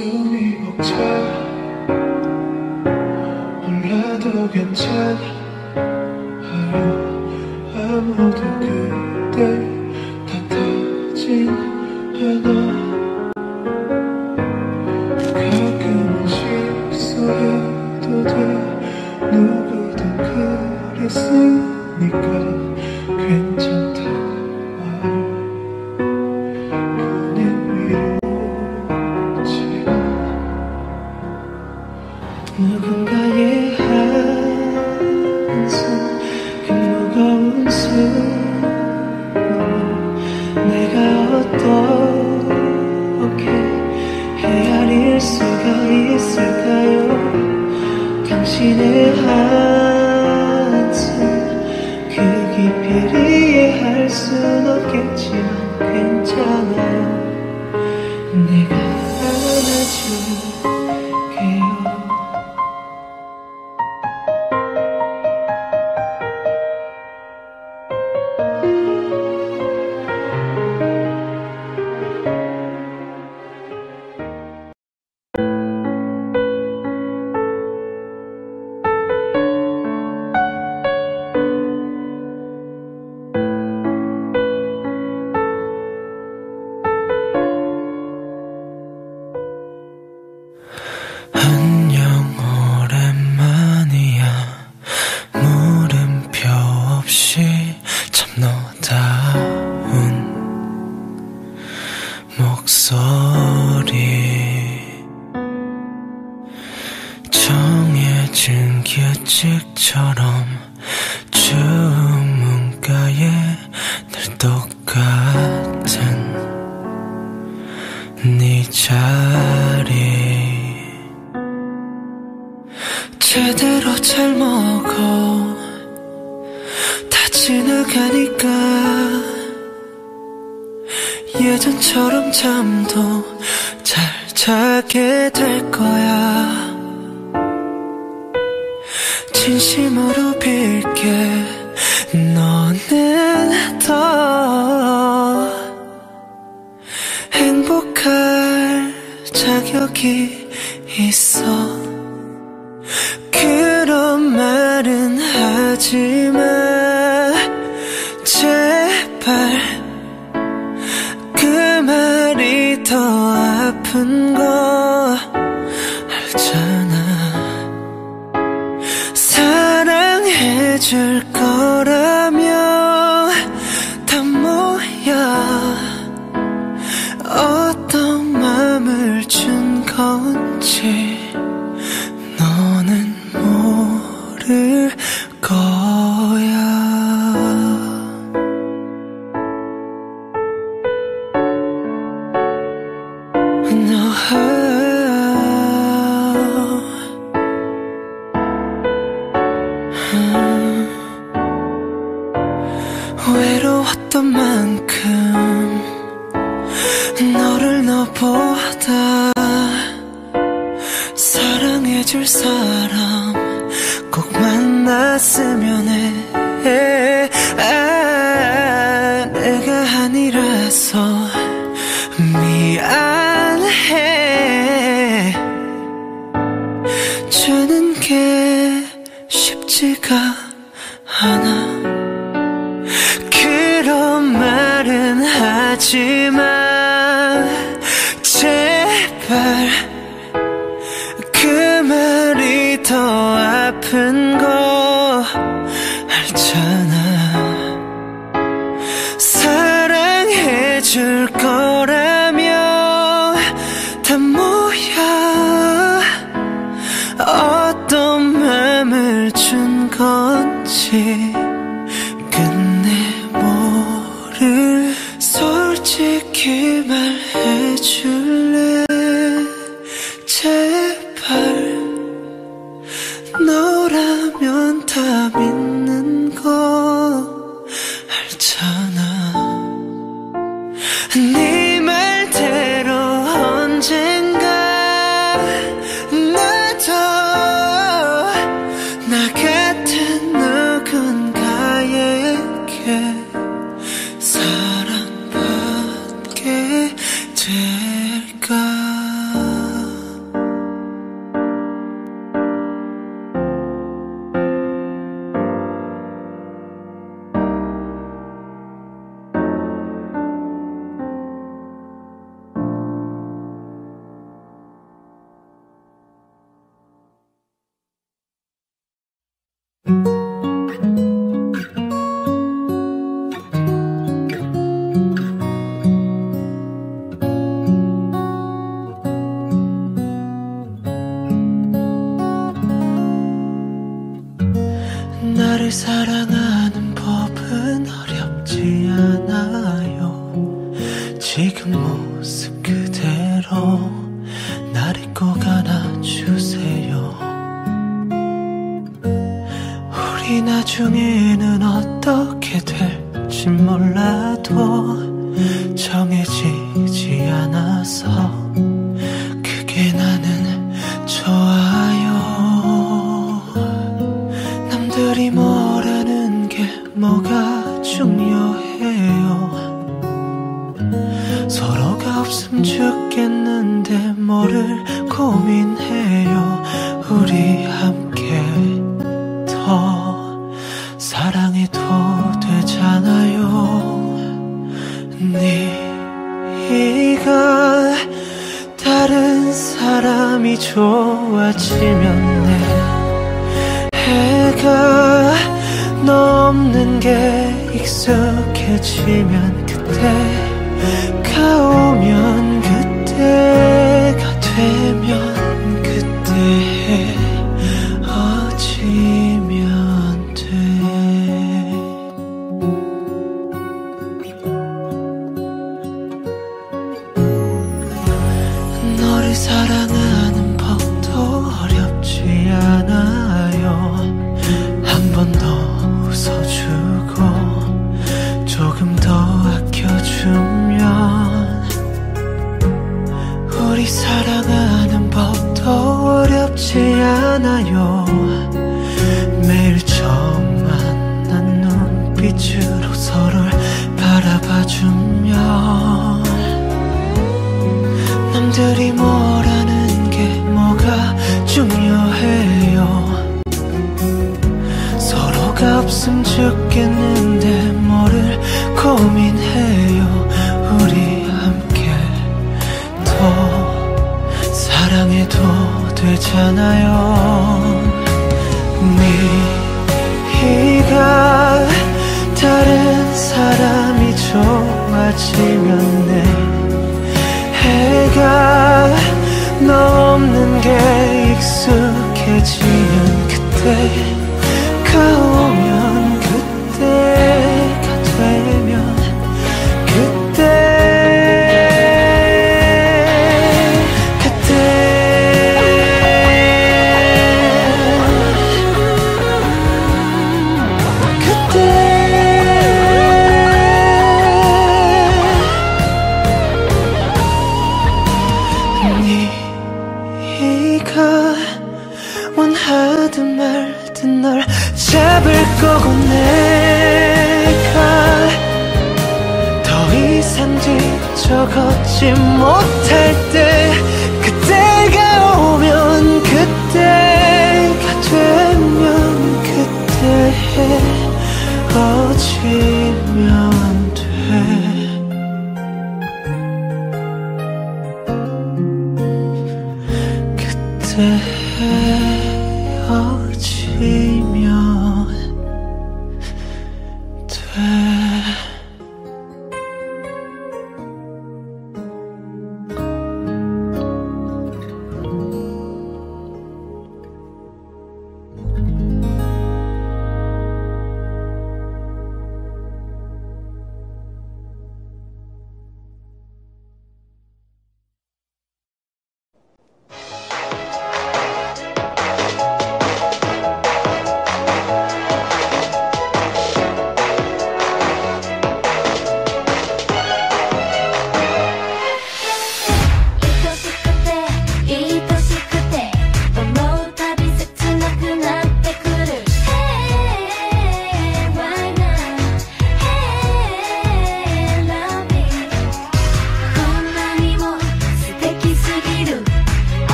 숨이 벅차 몰라도 괜찮아 아무도 그댈 탓하진 않아 가끔은 실수해도 돼 누구든 그랬으니까 괜찮다 누군가의 한숨 그 무거운 숨 내가 어떻게 헤아릴 수가 있을까요 당신의 한숨 그 깊이를 이해할 순 없겠지만 괜찮아요 내가 안아줄게요 정해진 규칙처럼 주문가에 늘 똑같은 네 자리 제대로 잘 먹어 다 지나가니까 예전처럼 잠도 잘 자게 될 거야 진심으로 빌게 너는 더 행복할 자격이 있어 그런 말은 하지마 제발 그 말이 더 아픈 거 알잖아 사랑해줄 거라면 다 뭐야 어떤 맘을 준 건지 너는 모를 거야 외로웠던 만큼 너를 너보다 사랑해줄 사람 꼭 만났으면 해 내가 아니라서 미안해 주는 게 쉽지가 않아 그런 말은 하지마 제발 그 말이 더 아픈 거 알잖아 사랑해줄 거라면 다 뭐야 어떤 맘을 준 건지 솔직히 말해줄래 제발 너라면 다 믿는 거 알잖아 네 말대로 언젠가 나도 나 같은 누군가에게 사랑받게 될까 너를 사랑하는 법은 어렵지 않아요. 지금 모습 그대로 나를 꼭 안아주세요. 우리 나중에는 어떻게 될지 몰라도 정해지지 않아서 그게 나는 좋아요. 남들이 뭐라는 게 뭐가 중요해요. 서로가 없으면 죽겠는데 뭐를 고민해요. 우리 함께 더 사랑해도 되잖아요. 네가 다른 사람이 좋아지면 내 해가 너 없는 게 익숙해지면 그때가 오면 그때가 되면 그때 헤어지면 돼. 너를 사랑하는 법도 어렵지 않아요. 한 번 더 웃어주고 조금 더 아껴주면 우리 사랑하는 법도 어렵지 않아요. 매일 처음 만난 눈빛으로 서로를 바라봐주면 남들이 뭐라는 게 뭐가 중요해요. 서로가 없으면 죽겠는데 뭐를 고민해요. 우리 함께 더 사랑해도 되잖아요. 네가 다른 사람이 좋아지면 내 해가 너 없는 게 익숙해지면 그때가 오면 그때가 되면 그때 네가 원하든 말든 널 잡을 거고 내가 더 이상 뒤져 걷지 못할 때 그때가 오면 그때가 되면 그때 헤어지면 돼. 그때 헤어지면 돼.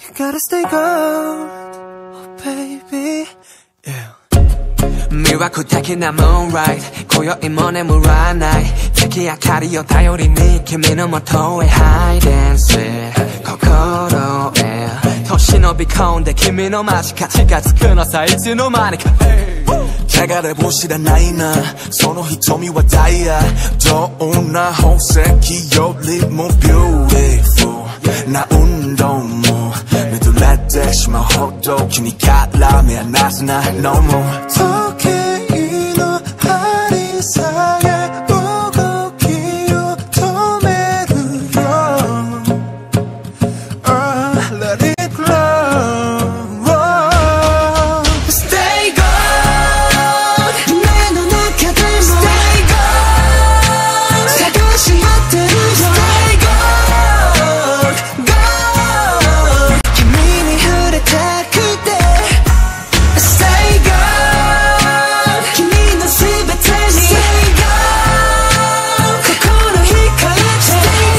You gotta stay gold, oh baby. Yeah. 魅惑的な moonlight 今宵も眠らない月明かりを頼りに君の元へ hide and seek 心へ年のび込んで君の間近近づくのさいつの間にか汚れも知らないなその瞳はダイヤどんな宝石よりも beautiful な運動も見とれてしまうほど君から目離せない No more 時計の針さえ動きを止めるよ Let it glow Stay gold 夢の中でも Stay gold 探し合ってるよ Stay gold gold 君に触れたくて Stay gold 君のすべてに Stay gold 心惹かれて Stay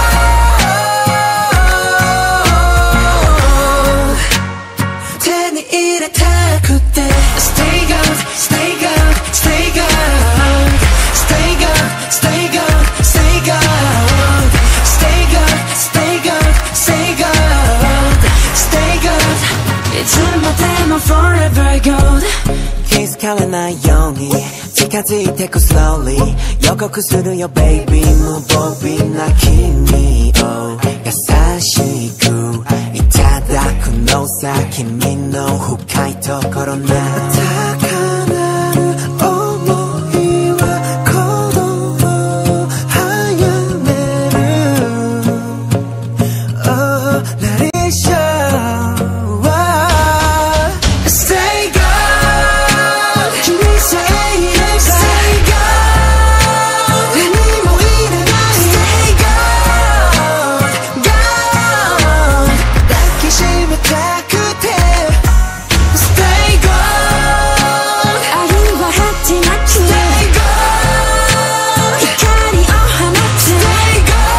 gold 手に入れたくて Stay gold Stay gold Stay gold Stay gold Stay gold Stay gold Stay gold Stay gold Stay gold Stay gold いつまでも forever gold 気づかれないように近づいてく slowly 予告するよ baby 無防備な君を優しくいただくのさ君の深いところな高鳴る想いは鼓動を早める Oh let it show Stay gold 君さえいれば Stay gold 何もいらない Stay gold gold 抱きしめたくて Stay gold 愛は果てなく Stay gold 光を放つ Stay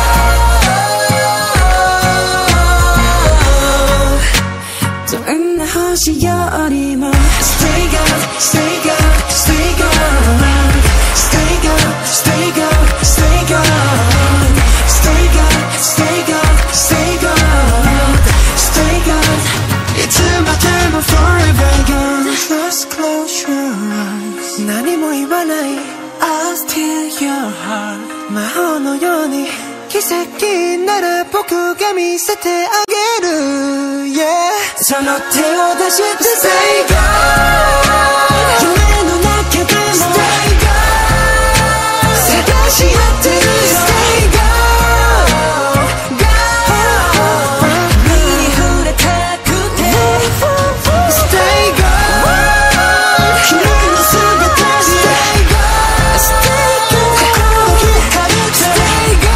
gold どんな星よりも Stay gold Stay gold Stay gold Stay gold Stay gold Stay gold Stay gold Stay gold Stay gold Stay gold いつまでも forever gold Just close your eyes 何も言わない I'll steal your heart 魔法のように奇跡なら僕が見せてあげる Yeah その手を出して Stay gold 夢の中でも Stay gold 探し合ってるよ Stay gold gold 君に触れたくて Stay gold 君のすべてに Stay gold Stay gold 心惹かれて Stay gold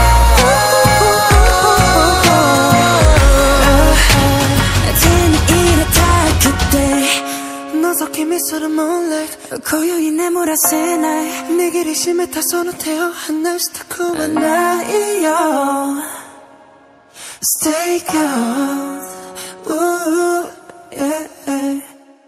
手に入れたくて覗き見する moonlight 今宵眠らせない握りしめたその手を離したくはないよ Stay gold Ooh, yeah.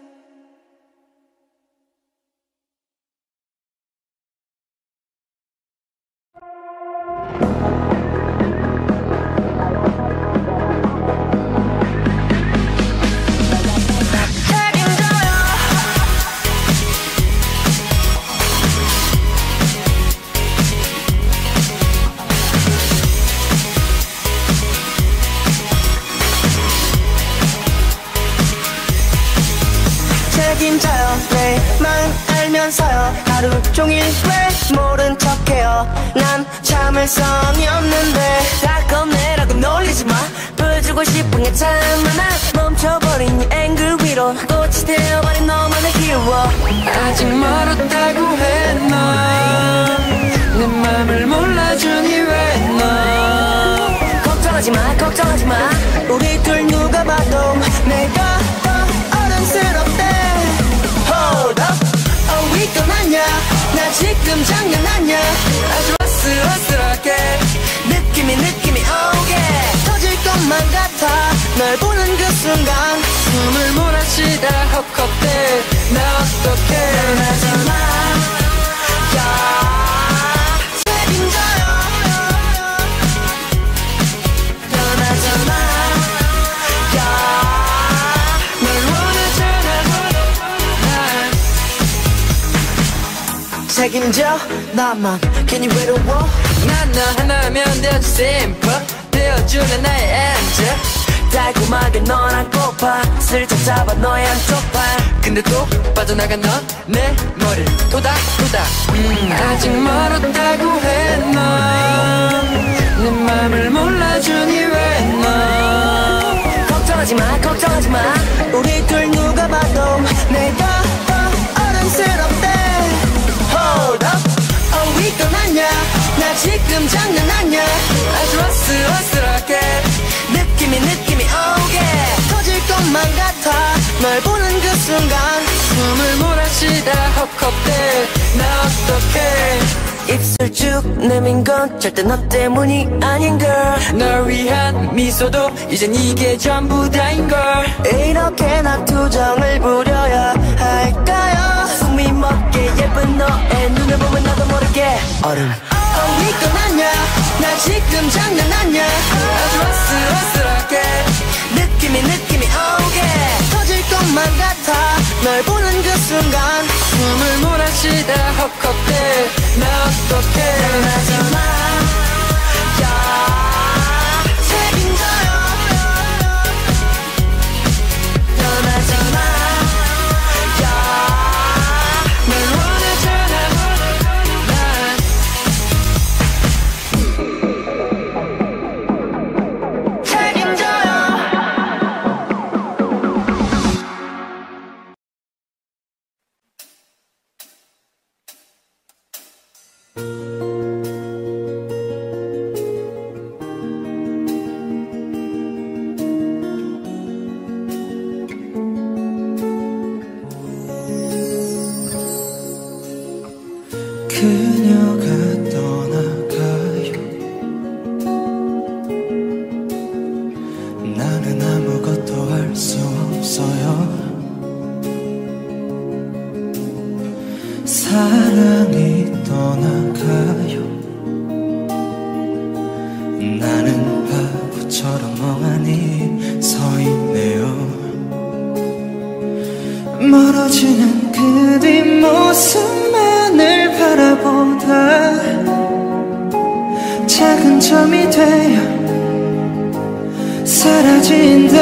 책임져요 내맘 알면서요 하루 종일 왜 모른 척해요 난 참을성이 없는데 다 겁내라고 놀리지 마 보여주고 싶은 게 참 많아 멈춰버린 이 앵글 위로 꽃이 되어버린 너만의 hero 아직 멀었다고 했나 내 맘을 몰라주니 왜 너 걱정하지 마 걱정하지 마 우리 둘 누가 봐도 내가 더 어른스럽대 Hold up 어이건 아냐 나 지금 장난하냐 아주 아슬아슬하게 느낌이 오게 터질 것만 것만 같아 널 보는 그 순간 숨을 몰아쉬다 헉헉대 나 어떡해 떠나지마 책임져요 떠나지마 널 원하잖아 책임져 나만 괜히 외로워 난 너 하나면 되지 simple 되어주는 나의 angel 달콤하게 널 안고파 슬쩍 잡아 너의 한쪽 팔 근데 또 빠져나간 넌 내 머리를 토닥토닥 아직 멀었다고 해넌내 맘을 몰라주니 왜 넌 걱정하지마 걱정하지마 우리 둘 누가 봐도 내가 더 어른스럽대 Hold up 어디 떠났냐 나 지금 장난하냐 아주 어슬어슬하게 느낌이 오게 터질 것만 같아 널 보는 그 순간 숨을 몰아쉬다 헉헉대 나 어떡해 입술 쭉 내민 건 절대 너 때문이 아닌 걸 널 위한 미소도 이젠 이게 전부 다인걸 이렇게 나 투정을 부려야 할까요 숨이 멎게 예쁜 너의 눈을 보면 나도 모르게 얼음 어디 떠났냐 나 지금 장난하냐 아주 어슬어슬하게 느낌이 오게 터질 것만 같아 널 보는 그 순간 숨을 몰아쉬다 헉헉대 나 어떡해 떠나지마 책임져요 떠나지마 널 원하잖아 책임져요 그녀가 떠나가요 나는 아무것도 할 수 없어요 사랑이 떠나가요 나는 바보처럼 멍하니 서 있네요 멀어지는 그 뒷모습만을 바라보다 작은 점이 되어 사라진다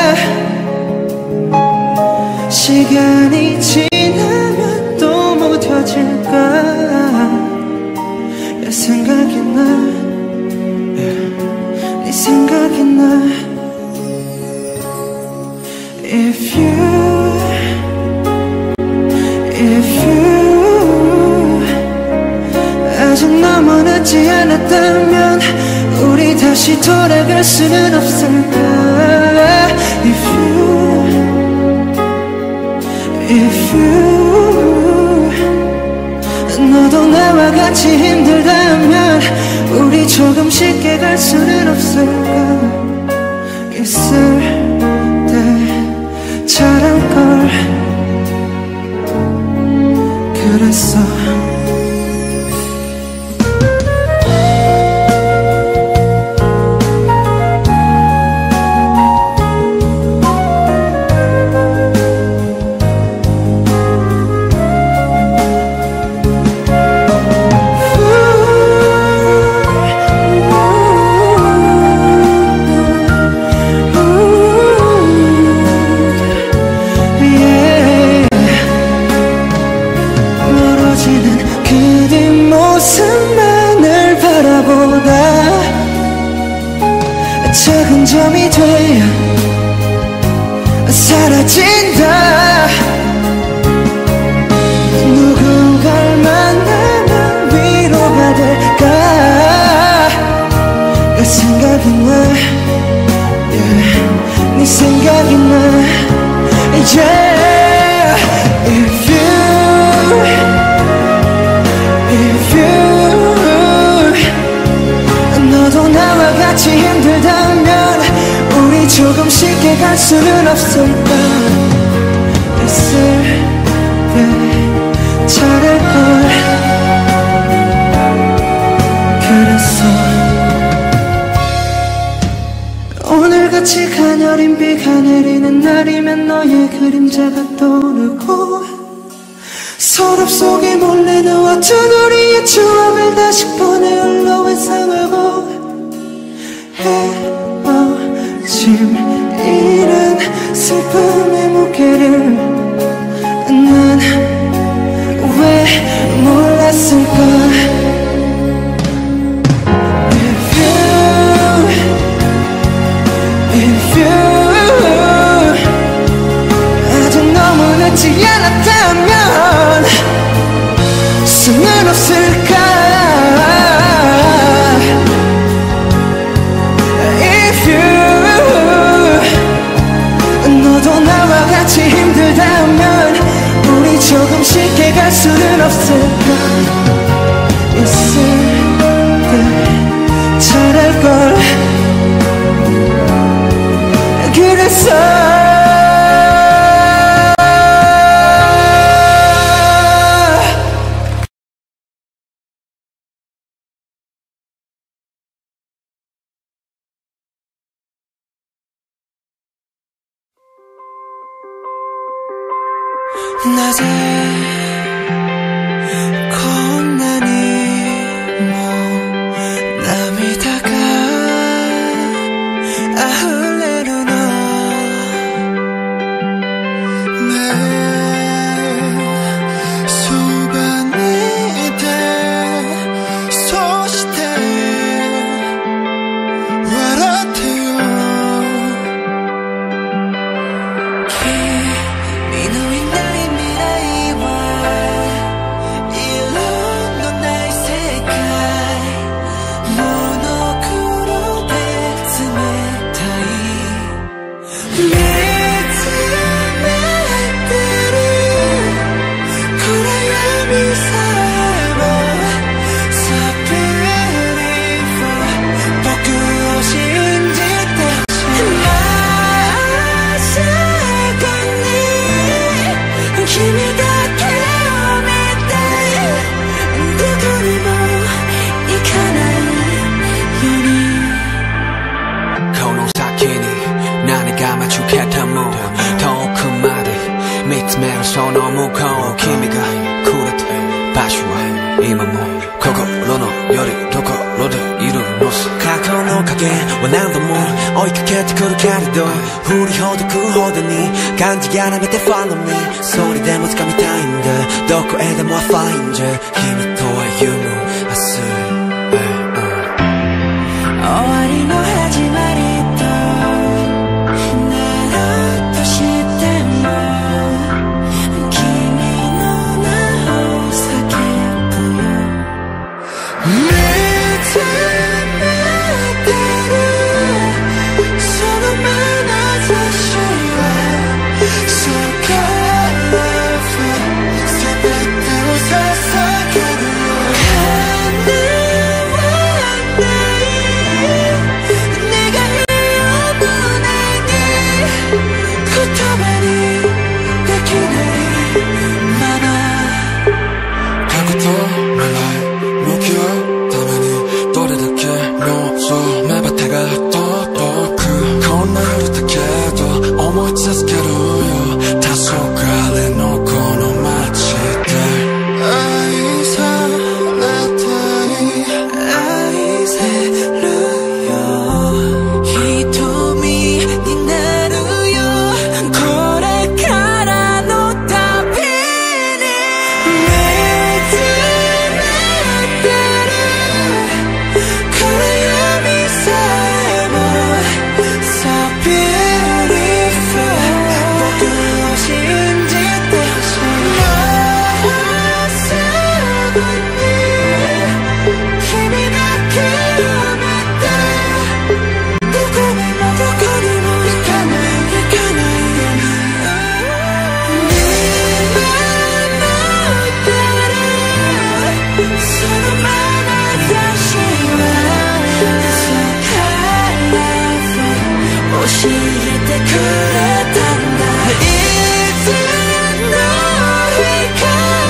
시간이 지나면 또 무뎌질까 내 생각이 나 네 생각이 나 If you 아직 너무 늦지 않았다면 우리 다시 돌아갈 수는 없을까 If you 너도 나와 같이 힘들다면 우리 조금씩 깨갈 수는 없을까 있을 때 잘할걸 그랬어 작은 점이 되어 사라진다 누군가를 만나면 위로가 될까 내 생각이 나 yeah. 네 생각이 나 yeah. If you 너도 나와 같이 힘들다면 조금씩 깨갈 수는 없을까. 있을 때 잘할걸. 그랬어. 오늘같이 가녀린 비가 내리는 날이면 너의 그림자가 떠오르고 서랍 속에 몰래 넣어둔 우리의 추억을 다시 꺼내 흘러 회상하고 헤어짐 이른 슬픔의 무게를 난 왜 몰랐을까. 아직 너무 늦지 않았다면 수는 없을까. If you 너도 나와 같이 힘들다면 우리 조금씩 깨갈 수는 없을까. 있을 때 잘할걸. 그래서 낮에 겁나니 남이다가 흘레는 Follow me それでも掴みたいんだどこへでも I find you 君と歩む明日終わりの始まりとなるとしても君の名を叫ぶよ見つめてるその眼差しはSo colorful 全てを捧げるよ羽はない 이럴 때 그랬단다 이제 널 위해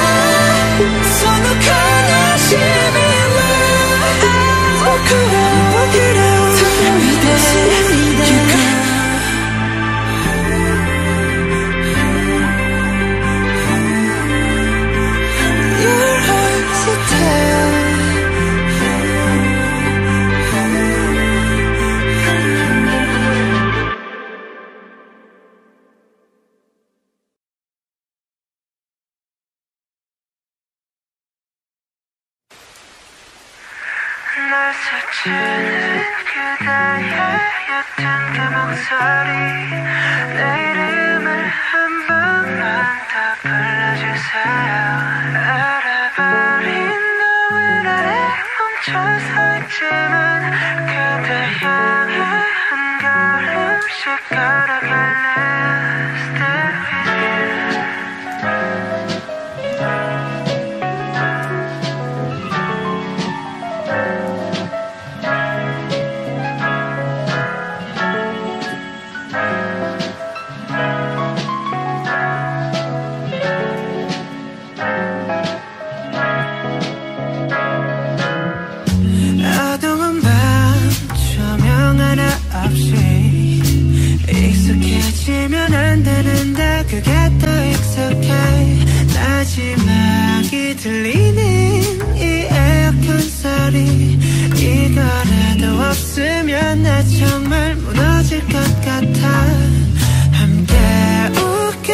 선욱한 아심이 그래요 날 스치는 그대의 옅은 그 목소리 내 이름을 한 번만 더 불러주세요 알아버린 노을 아래 멈춰 서 있지만 그대 향해 한 걸음씩 걸어갈래요 Stay with you 익숙해지면 안 되는데 그게 더 익숙해 마지막이 들리는 이 에어컨 소리 이거라도 없으면 나 정말 무너질 것 같아 함께 웃고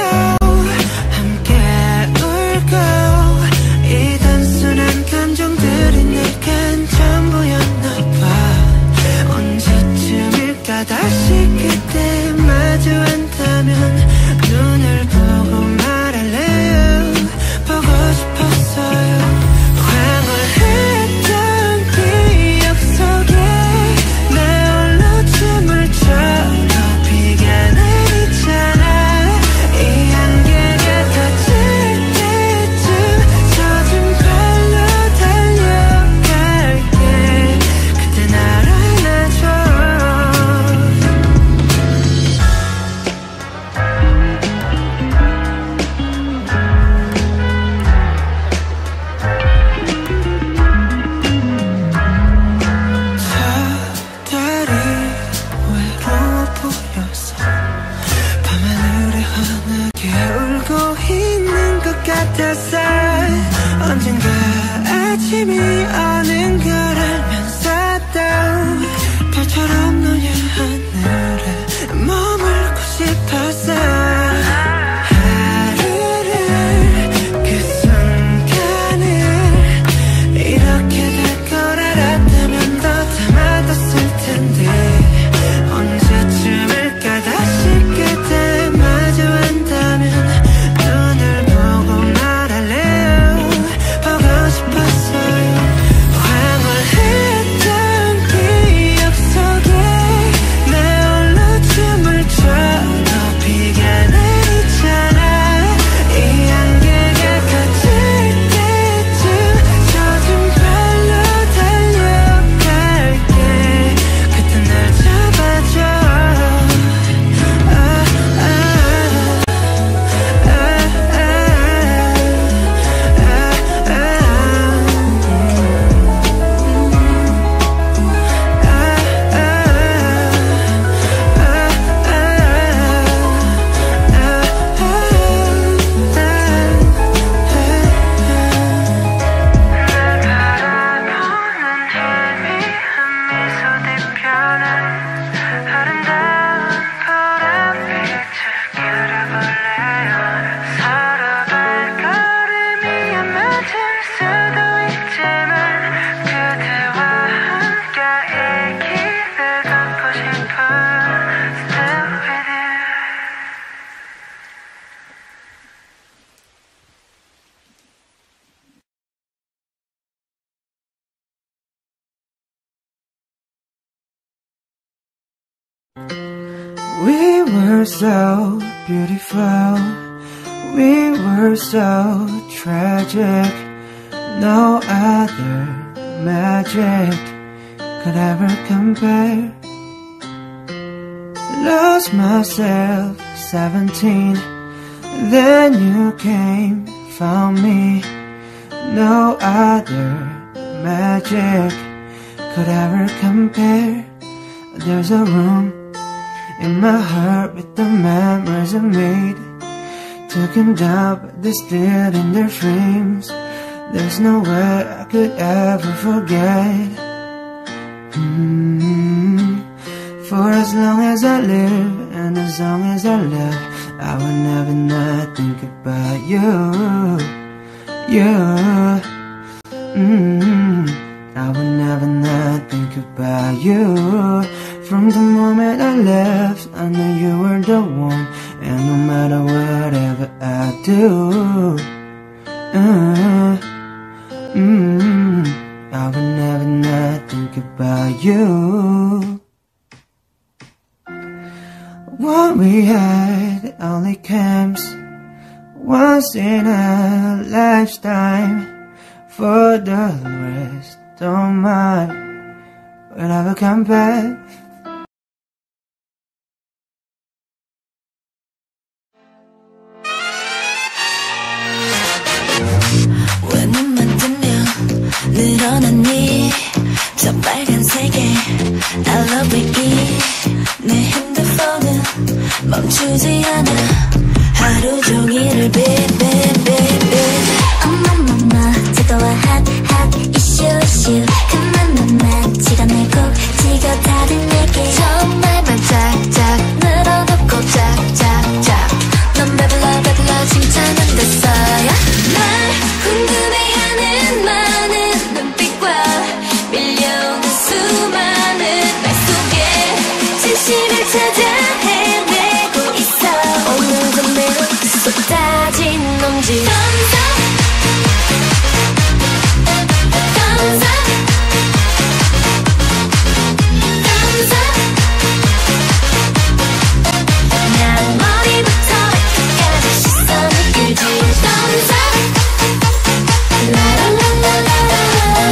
함께 울고 이 단순한 감정들이 내겐 전부였나 봐 언제쯤일까 다시 그때 마주한다면 눈을 보고 말할래요 보고 싶었어요 황홀했던 기억 속에 나 홀로 춤을 춰 비가 내리잖아 이 안개가 터질 때쯤 젖은 발로 달려갈게 그때 날 안아줘 같았어 언젠가 아침이 오는 걸 알면서도 별처럼 노을 하늘에 머물고 싶었어 하루를 그 순간을 이렇게 될 걸 알았다면 더 담아뒀을 텐데 언제쯤일까 다시 그때 마주한다면 눈을 We were so beautiful, we were so tragic. No other magic could ever compare. lost myself, 17. Then you came, found me. No other magic could ever compare. There's a room in my heart with the memories I made. Taken down, but they're still in their frames. There's no way I could ever forget. For as long as I live and as long as I love, I will never not think about you. I will never not think about you. From the moment I left, I knew you were the one. And no matter whatever I do, I will never not think about you. What we had only comes once in a lifetime. For the rest, don't mind, we'll never come back. 왜 눈만 뜨면 늘어나니 저 빨간색의 I love you. 내 핸드폰은 멈추지 않아 하루 종일을 beep beep beep beep. 엄마마마 뜨거워 hot hot issue issue. 그만만 시간을 꼭 지겨다든 내게 정말만 짝짝 늘어놓고 짝짝짝. 넌 배불러 배불러 칭찬은 됐어요. 날 궁금해하는 많은 눈빛과 밀려오는 수많은 말 속에 진실을 찾아 헤매고 있어. 오늘도 내로 쏟아진 놈지. Thumbs up, thumbs up, thumbs up. 난 머리부터 발끝까지 시선을 끌지. Thumbs up, la la la la la la.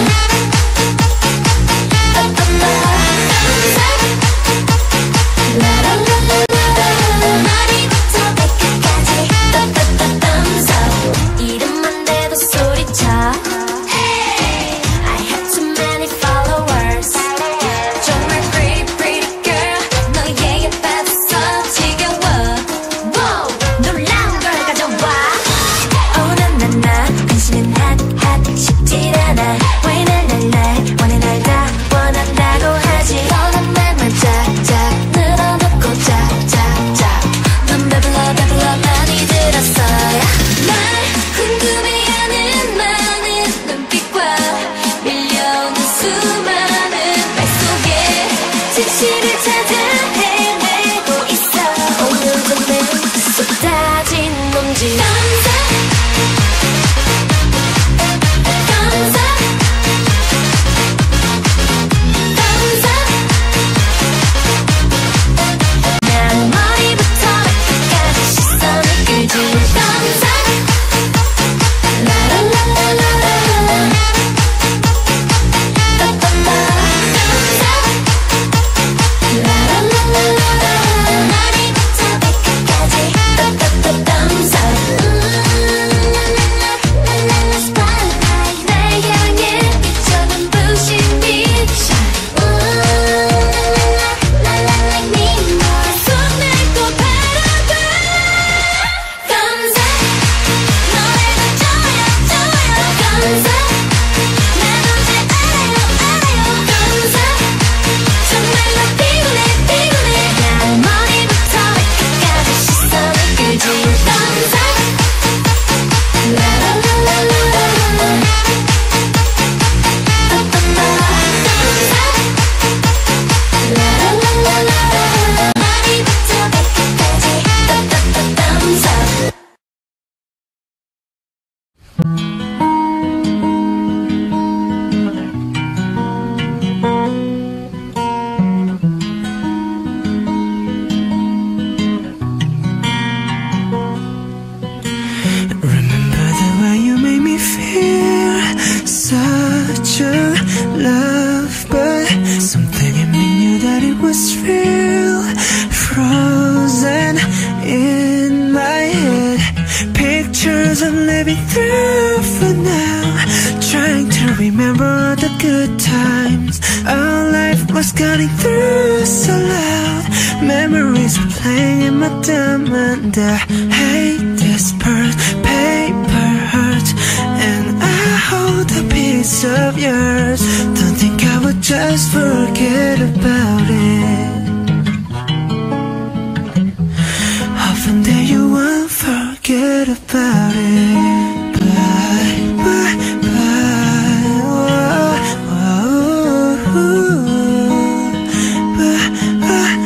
Thumbs up, la la la la la la. 머리부터 발끝까지 thumbs up. 이름만 대도 소리쳐. Hey, I have too many followers. 정말 pretty pretty girl. 너의 예뻐서 지겨워. Wow, 놀라운 걸 가져와. Oh 나나나 당신은 hot hot 쉽질 않아. 왜 날 원해 날 다 원한다고 하지. 너는 말만 짝짝 늘어놓고 짝짝짝. 넌 배불러 배불러 많이 들었어요. 날 궁금해하는 많은 눈빛과 밀려오는 수많은 말 속에 진실을 찾아 헤매고 있어. 오늘도 내 쏟아진 놈지. Thumbs up, thumbs up, thumbs up. 난 머리부터 발끝까지 시선을 끌지. Thumbs up, la la la la la la. thumbs up, la la la la la la. 머리부터 발끝까지 thumbs up. gunning through so loud. Memories are playing in my dumb mind. I hate this part, paper hurts, and I hold a piece of yours. Don't think I would just forget about it. Often that you won't forget about it. Bye, bye, bye. Whoa, whoa, bye, bye,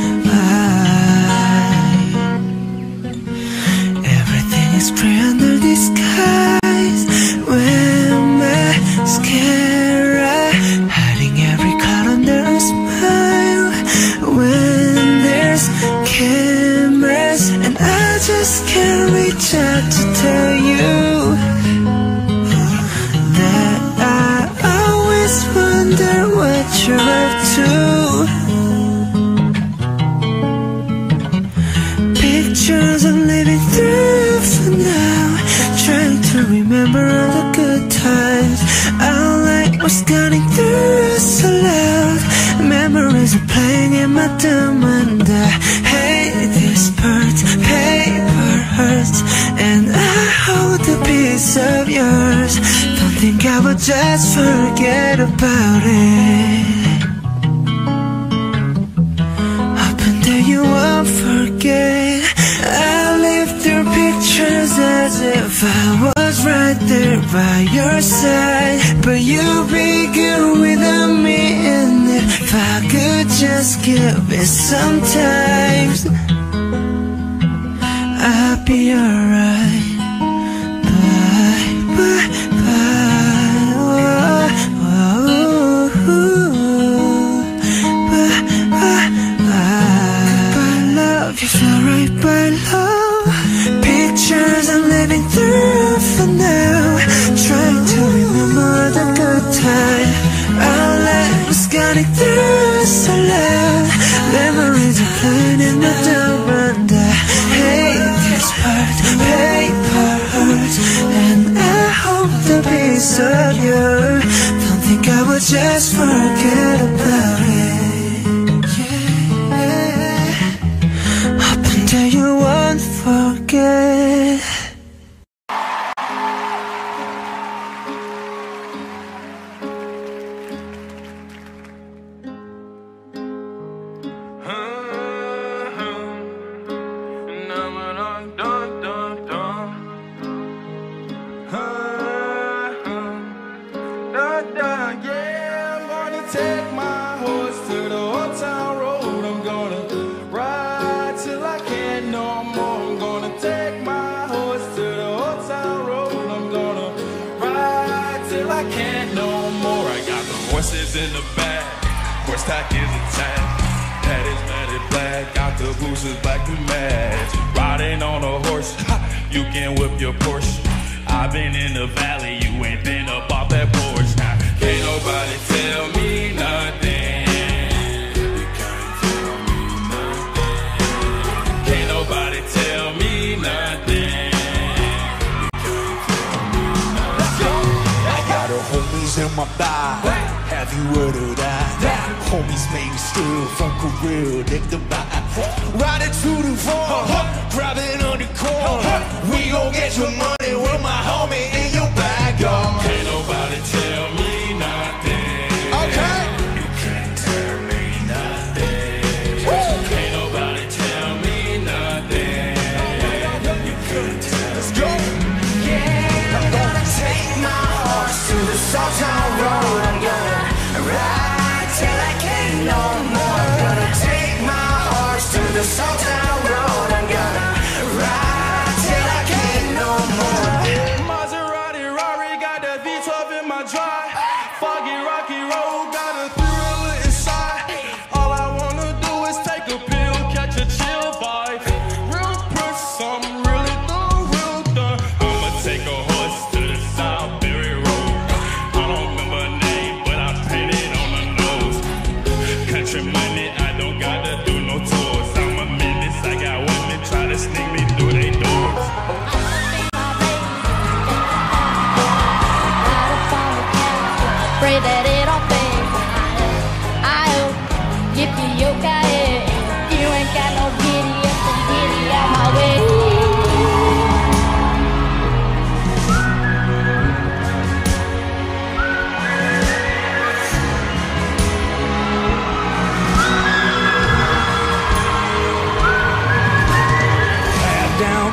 bye. Everything is gray under the skies. When mascara hiding every cloud under a smile. When there's cameras and I just can't reach out to tell you that I always wonder what you're up to. Pictures I'm living through for now, trying to remember all the good times. Our light was gunning through so loud. Memories are playing in my dumb mind. I hate this part, paper hurts, and I hold a piece of yours. Don't think I would just forget about it. Hoping that you won't forget. I live through pictures as if I was right there by your side, but you'd be good without me. And if I could just give it some time, I'll be alright. Bye, bye, bye. Whoa, whoa, whoa. Bye, bye, bye. Goodbye, love, you feel right by love. Pictures I'm living through for now, trying to remember the good time. Our light was gunning through so loud. Memories are playing in the dumb and I hate this part, paper hurts, and I hope the piece of you. Don't think I would just forget about it. Yeah, hoping that you won't forget. In the back, horse tack is attached. That is matted black, got the boosters black to match. Riding on a horse, you can whip your Porsche. I've been in the valley, you ain't been up off that porch. Now, can't nobody tell me nothing. You can't tell me nothing. Can't nobody tell me nothing. You can't tell me nothing. I got the homies in my bag. Have you heard of that? Homies made me steal from Korea, nigga, bye. Riding to the farm, driving on the corner. We gon' get your money with my homie in your bag, y'all. Can't nobody tell me nothing. Okay. You can't tell me nothing. Can't nobody tell me nothing. You can't tell Let's go. Yeah, I'm gonna take my horse to the Salt Town Road. I'm gonna ride till I can't no more. I'm gonna take my horse to the Salt Town Road. I'm gonna ride till I can't no more. Maserati.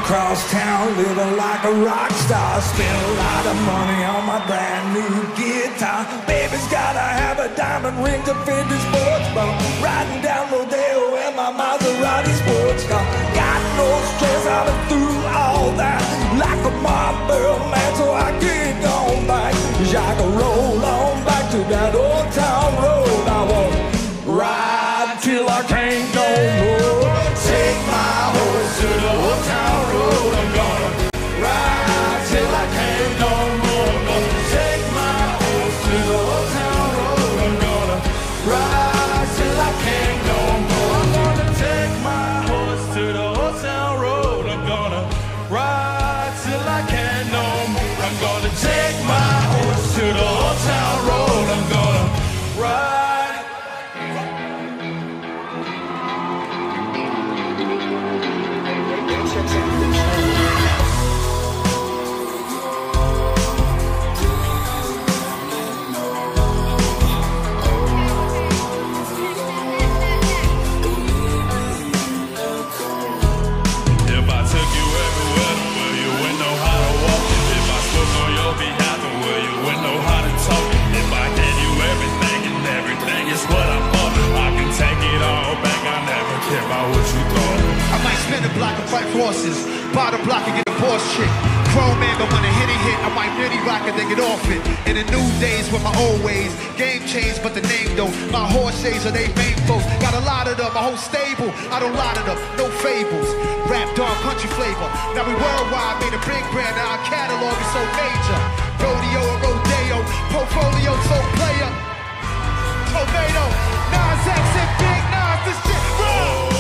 across town, living like a rock star. Spent a lot of money on my brand new guitar. Baby's gotta have a diamond ring to fit the sports bar. Riding down Rodeo in my Maserati sports car. Got no stress, I've been through all that. Like a Marlboro man, so I keep going back. I can roll on back to that old town road. I won't ride till I can't no more. Take my horse to the old town road. I'm gonna ride till I can't no more. I'm gonna take my horse to the old town road. I'm gonna ride till I can't no more. I'm gonna take my horse to the old town road. I'm gonna ride till I can't no more. I'm gonna take my horse to the old town road. I'm gonna ride. Block of fight horses, bottom block and get a boss chick. Chrome man, but when a hit, I might really rock it, then get off it. In the new days with my old ways, game changed, but the name don't. My horse shades are they main folks. Got a lot of them, a whole stable. I don't lot of them, no fables. Rap dog, country flavor. Now we worldwide, made a big brand. Now our catalog is so major. Rodeo or rodeo, portfolio so player. Tomato, Nas X and Big Nas, this shit raw.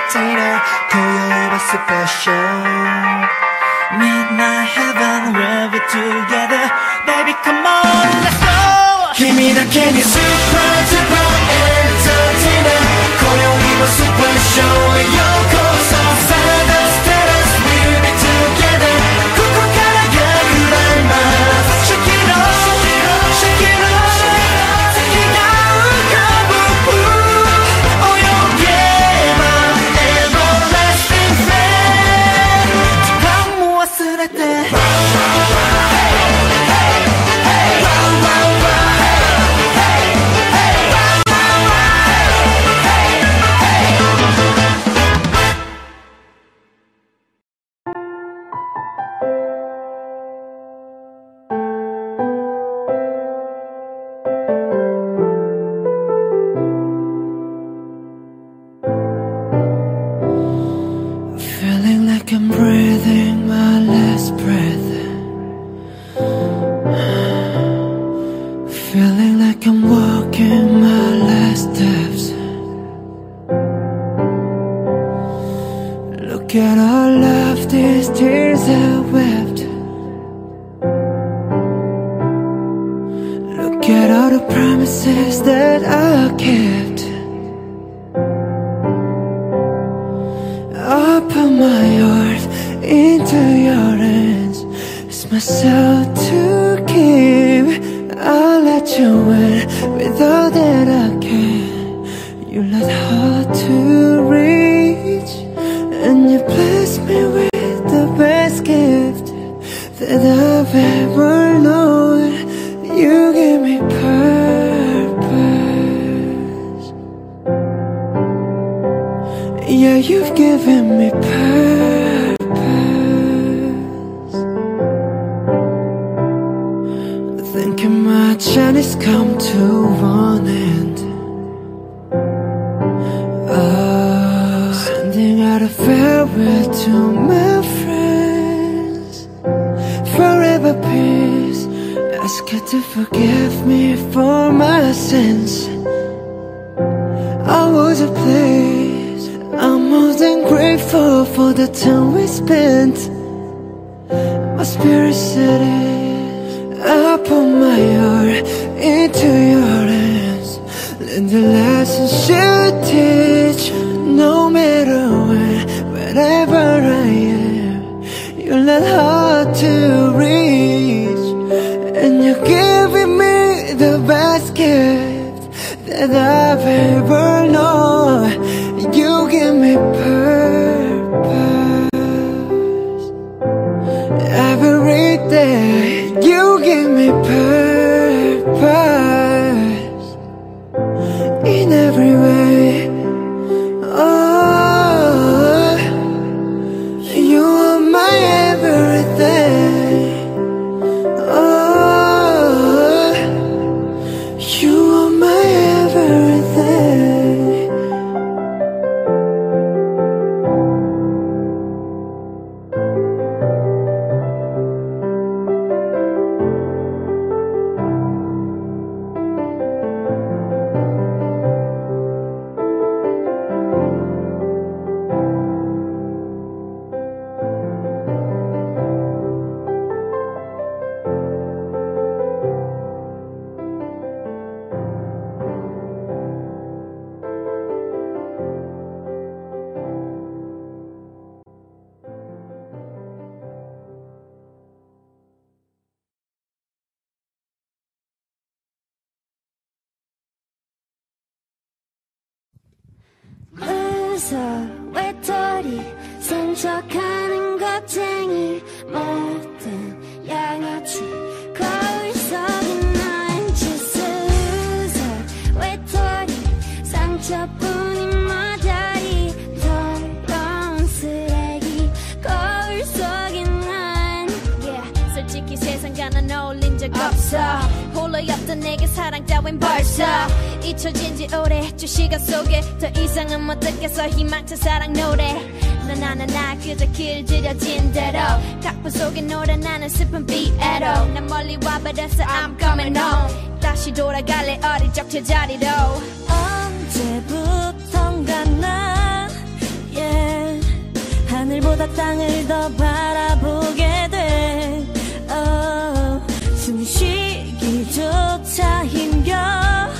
dinner 토요일은 special Midnight heaven where we're together Baby come on let's go君だけに super duper entertainer 今宵も super show へようこそ Stardust Terrace we'll be together ここからがクライマックス Shake it off shake it off 月が浮かぶ泳げば everlasting flame 時間も忘れてI'm breathing my last breath Feeling like I'm walking my last steps Look at all of these tears I wept Look at all the promises that I kept I put my heart into your hands It's myself to keep I'll let you in with all that I can You're not hard to reach And you bless me with the best gift That I've ever known You give me purpose Yeah, you've given me purpose Thinking my journey's come to one end Sending out a farewell to my friends Forever peace Ask her to forgive me for my sins I was a place I'm more than grateful for the time we spent My spirit said it I put my heart into your hands Learn the lessons you teach No matter when, wherever I am You're not hard to reach And you're giving me the best gift That I've ever known You give me purpose Every day You give me purpose In every way Oh You are my everything Oh You are my everything 웃어 외톨이 생척하는 겁쟁이 모든 양아치 거울 속인 나인 짓을 웃어 외톨이 상처뿐인 모자리 더러운 쓰레기 거울 속인 난 yeah. 솔직히 세상과 난 어울린 적 없어 홀로였던 내게 사랑 따윈 벌써 잊혀진 지 오래 주 시간 속에 더 이상은 못 듣겠어 희망찬 사랑 노래 나 그저 길들여진 대로 각본 속에 노래나는 슬픈 비애로 난 멀리 와버렸어 I'm coming home 다시 돌아갈래 어릴 적 제자리로 언제부턴가 난 yeah. 땅을 더 바라보게 돼. 숨 쉬기조차 힘겨워.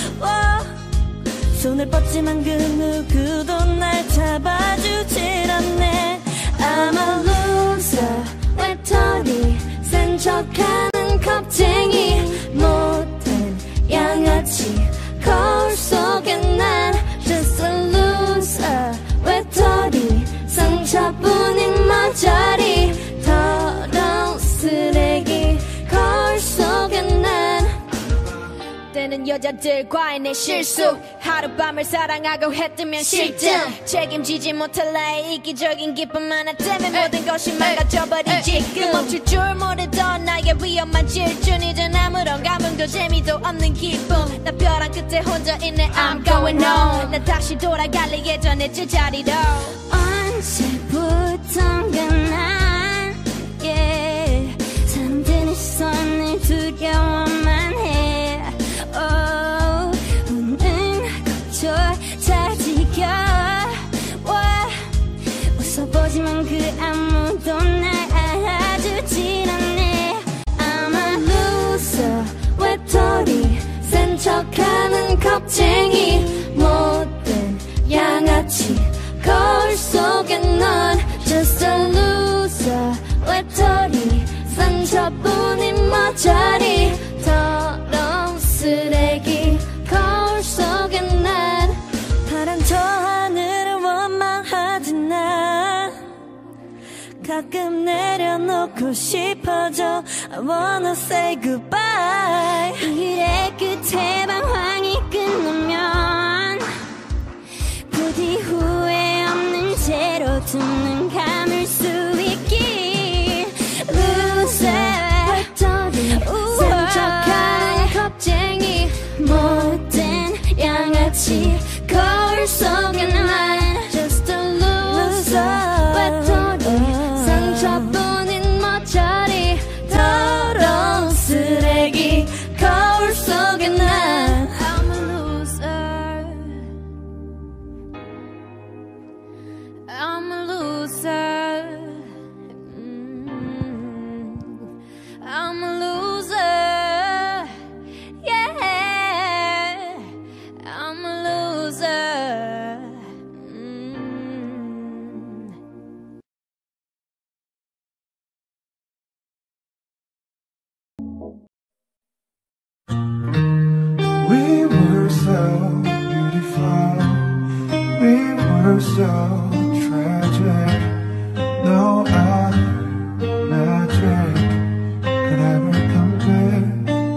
손을 뻗지만 그 누구도 날 잡아주질 않네. I'm a loser, 외톨이 센 척하는 겁쟁이, 못된 양아치 거울 속에 난 just a loser, 외톨이 상처뿐인 머저리, 더러운 쓰레기 거울 속에 난. 때는 여자들과의 내 실수, 하룻밤을 사랑하고 해뜨면 실증, 책임지지 못할 나의 이기적인 기쁨 하나 때문에 모든 것이 망가져버리지. 그 멈출 줄 모르던 나의 위험한 질주, 이젠 아무런 감흥도 재미도 없는 기분. 나 벼랑 끝에 혼자 있네. I'm going home. 나 다시 돌아갈래 예전의 제자리로. 언제부턴가 난 사람들의 손을 두려워만 해. 웃는 것조차 지겨워. 웃어보지만 그 아무도 날 알아주질 않네. I'm a loser, 외톨이 센 척하는 겁쟁이, 못된 양아치 거울 속에 넌 just a loser, 외톨이 상처뿐인 머저리, 더러운 쓰레기 거울 속에 난. 파란 저 하늘을 원망하던 나 가끔 내려놓고 싶어져. I wanna say goodbye. 일의 끝에 방황이 끝나면 부디 후회 없는 채로 두 눈 감을 수 있길. Loser, 외톨이 센 척하는 겁쟁이, 못된 양아치 거울 속에 난 just a loser, 외톨이 상처뿐인 머저리, 더러운 쓰레기 거울 속에 난. I'm a loser, I'm a loser, I'm a loser, yeah, I'm a loser. We were so beautiful, we were so tragic. No other magic could ever compare.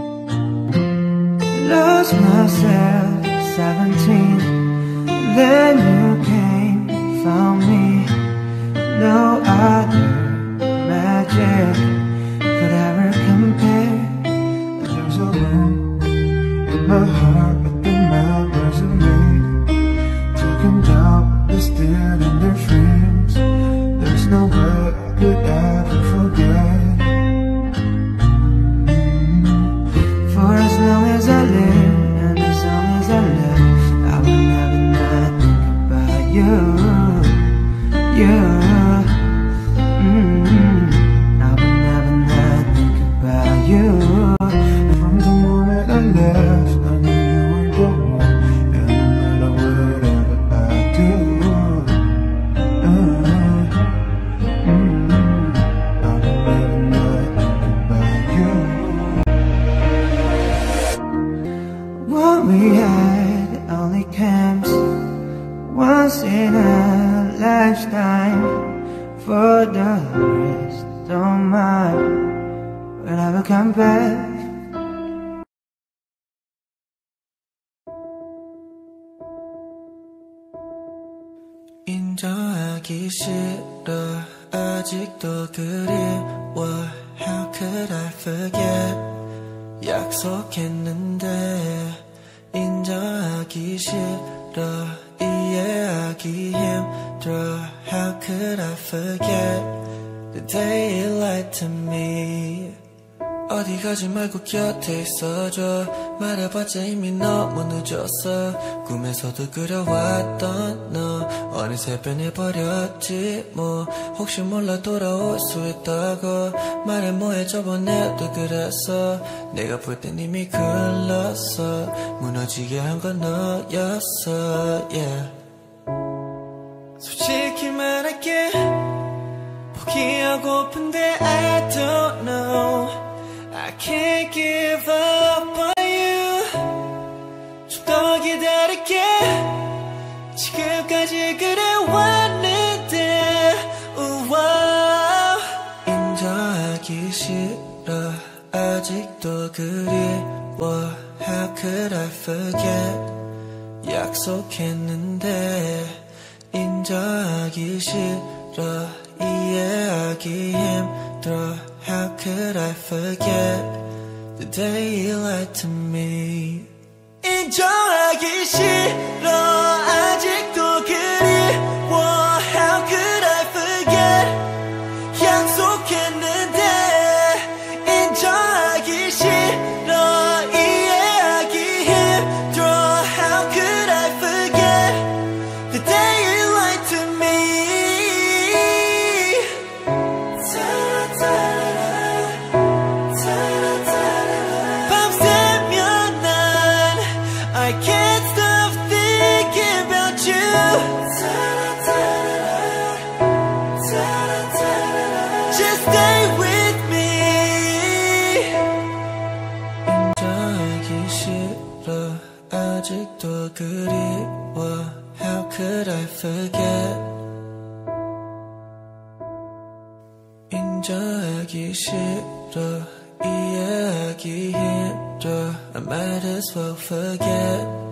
Lost myself, 17. Then you came, found me. No other magic could ever compare. And there's a room in my heart with the memories of me, taken down, listed in their frames. There's no way I could ever forget. For as long as I live, and as long as I live, I will never not think about you, you. I will never not think about you. From the moment I left, I knew you were the one, and no matter whatever I do, I will never not think about you. What we had only comes once in a lifetime. For the rest, don't mind, we'll never come back. 인정하기 싫어, 아직도 그리워. How could I forget? 약속했는데 인정하기 싫어, 이해하기 힘들어. How could I forget the day you lied to me? 어디 가지 말고 곁에 있어줘. 말해봤자 이미 너무 늦었어. 꿈에서도 그려왔던 너 어느새 변해버렸지 뭐. 혹시 몰라 돌아올 수 있다고 말해 뭐해. 저번에도 그랬어. 내가 볼 땐 이미 글렀어. 무너지게 한 건 너였어. yeah. 솔직히 말할게 포기하고픈데 I don't know. I can't give up on you. 좀 더 기다릴게. 지금까지 그래왔는데 우와. 인정하기 싫어. 아직도 그리워. How could I forget. 약속했는데 인정하기 싫어. 이해하기 힘들어. How could I forget the day you lied to me. 인정하기 싫어. 아직도 그리워. How could I forget. 약속했는데 인정하기 싫어. 이해하기 힘들어. How could I forget the day you lied to me. 밤새면 난 I can't stop thinking about you. Just stay with me. 인정하기 싫어. 아직도 그리워. How could I forget. 인정하기 싫어. 이해하기 힘들어. I might as well forget.